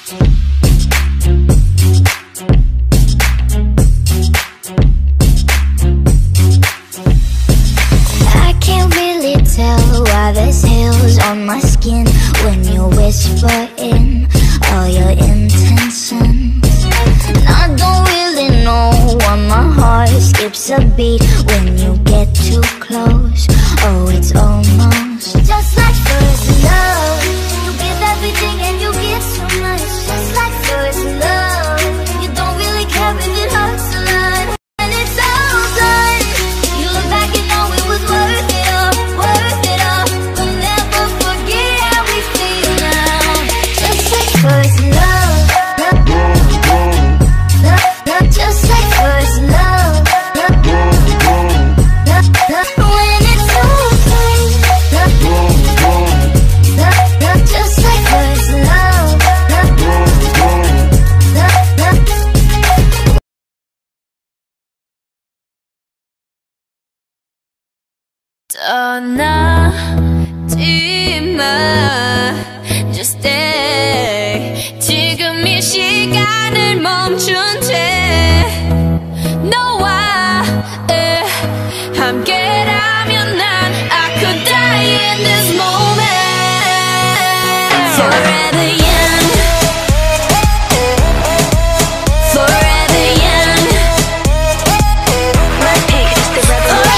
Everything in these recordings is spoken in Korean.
I can't really tell why there's hairs on my skin when you whisper in all your intentions. And I don't really know why my heart skips a beat when you get too close. Oh, it's almost just like first love. You give everything and you give so much. Just like first love. You don't really care if it hurts a lot. And it's all done. You look back and know it was worth it all, worth it all. We'll never forget how we feel now. Just like first love. Just like first love. When it's okay. Just like first love. 떠나지 마, just stay. 지금 이 시간을 멈춘 채 너와 함께라면 난 I could die in this moment. Forever young, forever young. My pick is the revolution.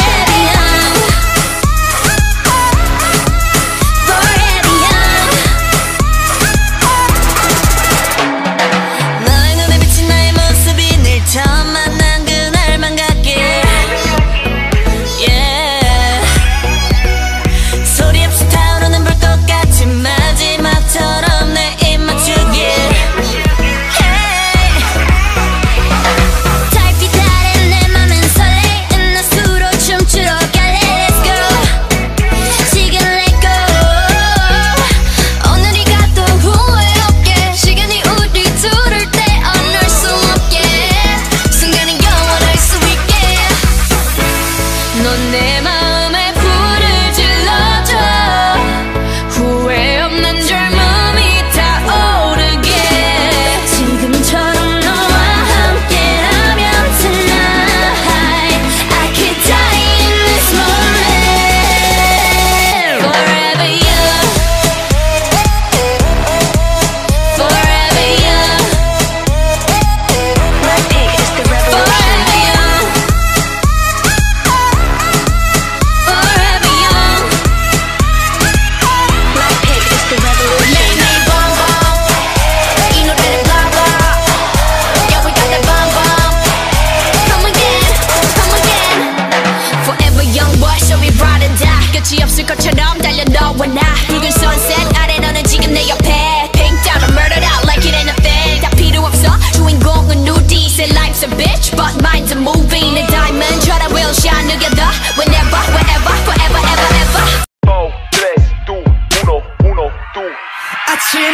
없을 것처럼 달려 너와 나 붉은 sunset 아래 너는 지금 내 옆에 Pink down and murdered out like it ain't a thing 다 필요 없어 주인공은 누디 Say life's a bitch but mine's a movie 내 diamond처럼 we'll shine together Whenever, wherever, forever, ever, ever 4, 3, 2, 1, 1, 2 아침에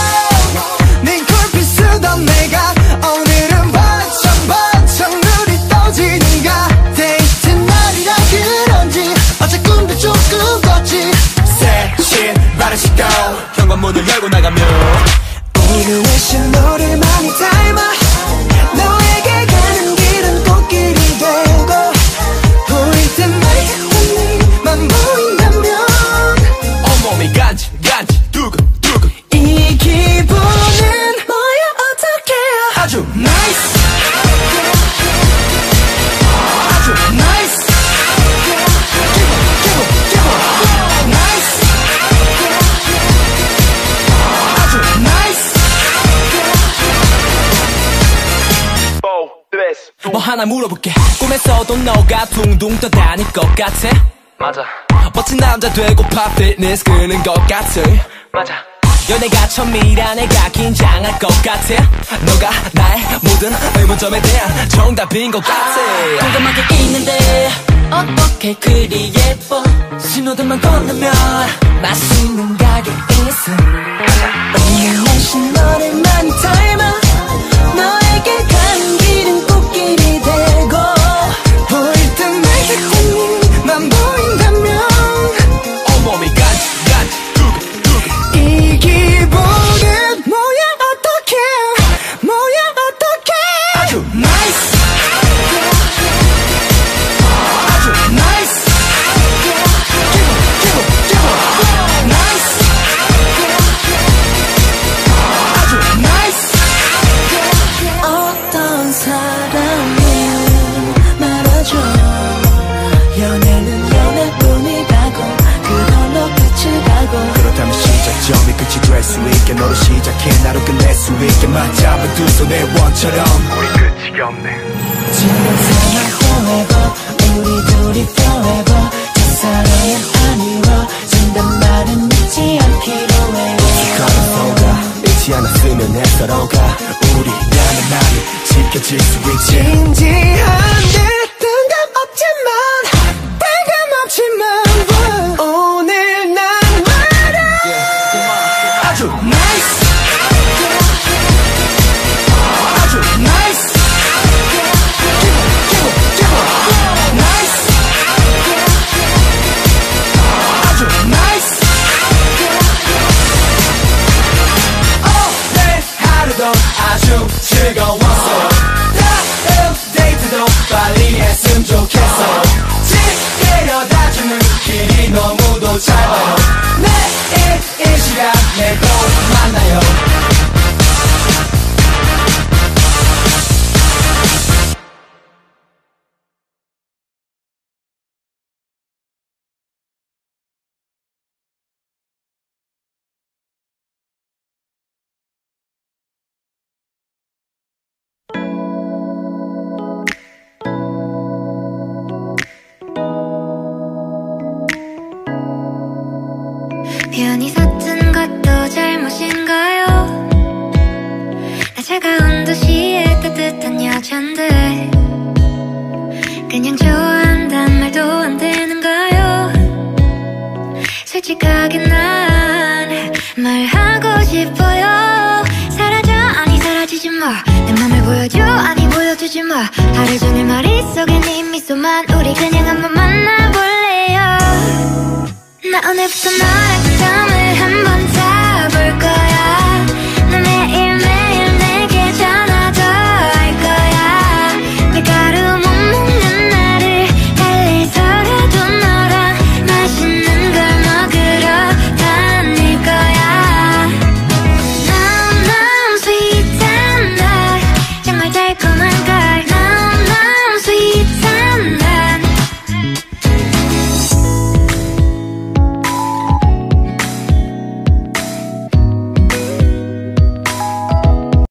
네 굴빛 쓰던 내가 오늘은 반짝반짝 눈이 떠지는가 데이트 날이라 그런지 어제 꿈도 조금 꿨지 새신 바른 시도 현관문을 열고 나가면 오늘의 신호를 많이 닮아 너에게 가는 길은 꽃길이 되고 보일 때마다 네만 보인다면 온몸이 간지 두근두근 이 기분은 뭐야 어떡해 아주 nice 아주 nice 기분 nice 아주 nice 뭐 하나 물어볼게 꿈에서도 너가 둥둥 떠다닐 것 같아 맞아 멋진 남자 되고파 피트니스 끄는 것 같아 맞아 연애가 처음이라 내가 긴장할 것 같아 너가 나의 모든 의문점에 대한 정답인 것 같아 동감하게 있는데 어떻게 그리 예뻐 신호등만 건너면 맛있는 가게 있어 오늘 날씨 너를 많이 닮아 너에게 가는 길은 꽃길이 되고 보일 때마다 난 보인다면 온몸이 간지 두근두근 이 기분은 뭐야 어떡해 너로 시작해 나로 끝낼 수 있게 맞잡은 두 손의 원처럼 우리 끝이 없네. 지금 생활 forever 우리 둘이 forever 짝사랑은 아니워진단 말은 믿지 않기로 해. 걸어서가 잊지 않았으면 해 서로가 우리라는 말이 지켜질 수 있지. 진지한데 뜬금없지만 뜬금없지만 오늘 난 말야. 아주 nice 아주 nice nice 아주 nice 오늘 하루도 아주 즐거웠어. 다음 데이트도 빨리 했으면 좋겠어. 집 데려다주는 길이 너무도 짧아요. 내일 이 시간에 또 만나요. 편히 섰던 것도 잘못인가요? 나 차가운 도시의 따뜻한 여잔데 그냥 좋아한단 말도 안 되는가요? 솔직하게 난 말하고 싶어요. 사라져 아니 사라지지 마. 내 맘을 보여줘 아니 보여주지 마. 하루 종일 머릿속에 네 미소만. 우리 그냥 한번 만나볼래요. 나 오늘부터 너랑